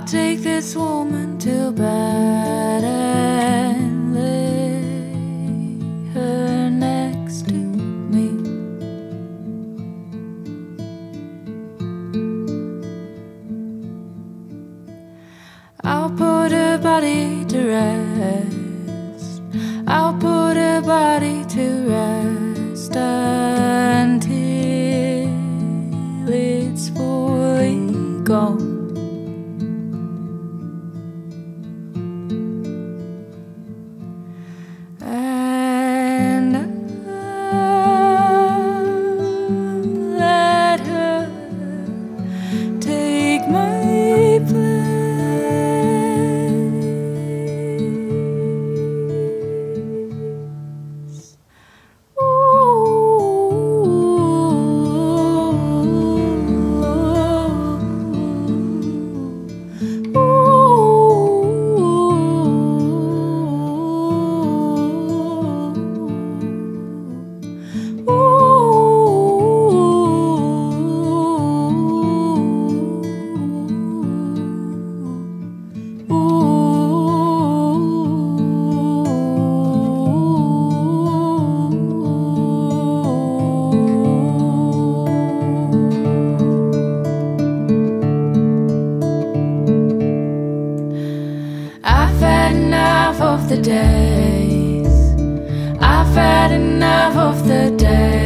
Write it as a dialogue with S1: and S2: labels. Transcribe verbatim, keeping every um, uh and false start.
S1: take this woman to bed and lay her next to me. I'll put her body to rest, I'll put her body to rest until it's fully gone. And I'll let her take my place. The days I've had enough of the days